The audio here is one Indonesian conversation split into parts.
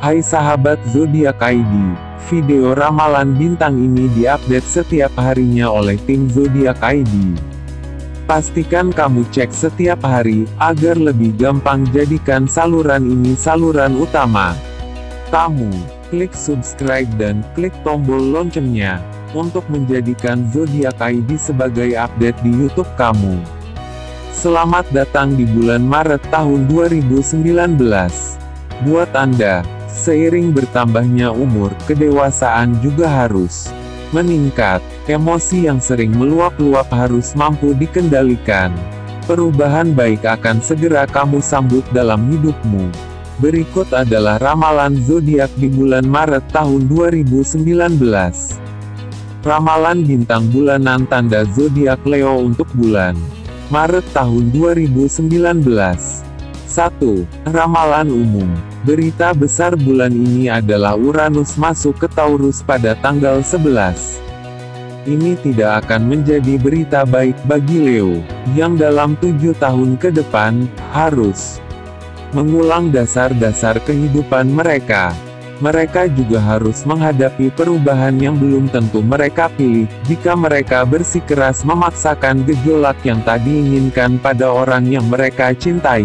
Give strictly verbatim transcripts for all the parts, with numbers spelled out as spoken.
Hai sahabat zodiak I D, video ramalan bintang ini diupdate setiap harinya oleh tim zodiak I D. Pastikan kamu cek setiap hari, agar lebih gampang jadikan saluran ini saluran utama. Kamu, klik subscribe dan klik tombol loncengnya, untuk menjadikan zodiak I D sebagai update di YouTube kamu. Selamat datang di bulan Maret tahun dua ribu sembilan belas. Buat Anda, seiring bertambahnya umur, kedewasaan juga harus meningkat. Emosi yang sering meluap-luap harus mampu dikendalikan. Perubahan baik akan segera kamu sambut dalam hidupmu. Berikut adalah ramalan zodiak di bulan Maret tahun dua ribu sembilan belas. Ramalan bintang bulanan tanda zodiak Leo untuk bulan Maret tahun dua ribu sembilan belas. satu. Ramalan umum. Berita besar bulan ini adalah Uranus masuk ke Taurus pada tanggal sebelas. Ini tidak akan menjadi berita baik bagi Leo, yang dalam tujuh tahun ke depan, harus mengulang dasar-dasar kehidupan mereka. Mereka juga harus menghadapi perubahan yang belum tentu mereka pilih, jika mereka bersikeras memaksakan gejolak yang tak diinginkan pada orang yang mereka cintai.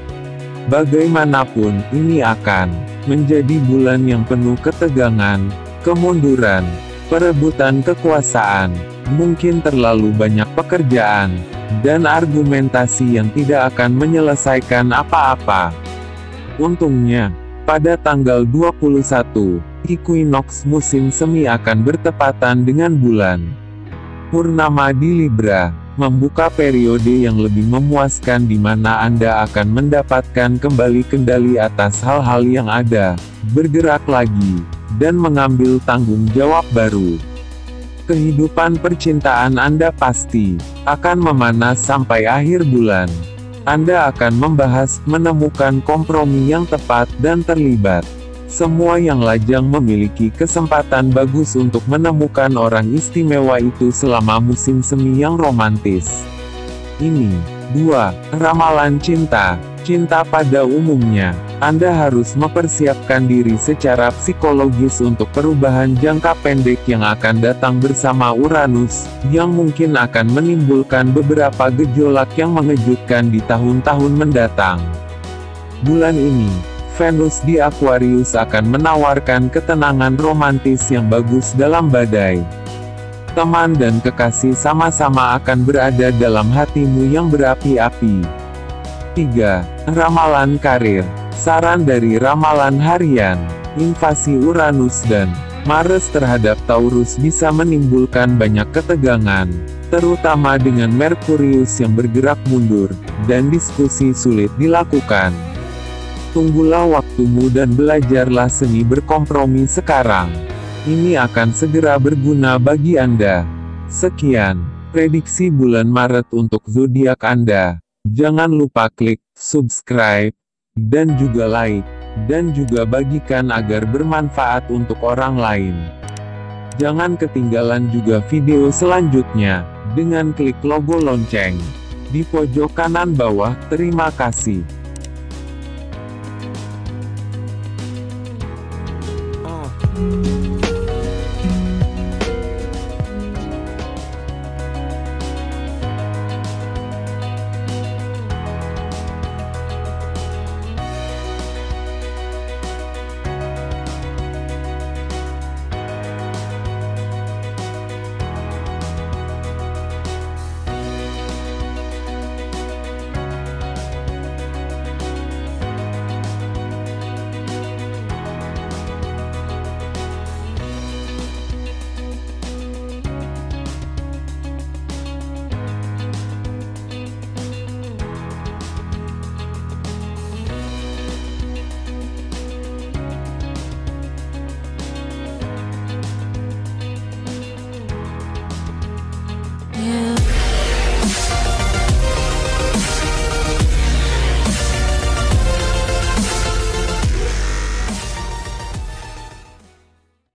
Bagaimanapun, ini akan menjadi bulan yang penuh ketegangan, kemunduran, perebutan kekuasaan, mungkin terlalu banyak pekerjaan, dan argumentasi yang tidak akan menyelesaikan apa-apa. Untungnya, pada tanggal dua puluh satu, Equinox musim semi akan bertepatan dengan bulan purnama di Libra, membuka periode yang lebih memuaskan di mana Anda akan mendapatkan kembali kendali atas hal-hal yang ada, bergerak lagi, dan mengambil tanggung jawab baru. Kehidupan percintaan Anda pasti akan memanas sampai akhir bulan. Anda akan membahas, menemukan kompromi yang tepat dan terlibat. Semua yang lajang memiliki kesempatan bagus untuk menemukan orang istimewa itu selama musim semi yang romantis ini. dua. Ramalan cinta. Cinta pada umumnya, Anda harus mempersiapkan diri secara psikologis untuk perubahan jangka pendek yang akan datang bersama Uranus, yang mungkin akan menimbulkan beberapa gejolak yang mengejutkan di tahun-tahun mendatang. Bulan ini, Venus di Aquarius akan menawarkan ketenangan romantis yang bagus dalam badai. Teman dan kekasih sama-sama akan berada dalam hatimu yang berapi-api. tiga. Ramalan karir. Saran dari ramalan harian. Invasi Uranus dan Mars terhadap Taurus bisa menimbulkan banyak ketegangan, terutama dengan Merkurius yang bergerak mundur, dan diskusi sulit dilakukan. Tunggulah waktumu dan belajarlah seni berkompromi sekarang. Ini akan segera berguna bagi Anda. Sekian prediksi bulan Maret untuk zodiak Anda. Jangan lupa klik subscribe dan juga like, dan juga bagikan agar bermanfaat untuk orang lain. Jangan ketinggalan juga video selanjutnya dengan klik logo lonceng di pojok kanan bawah. Terima kasih.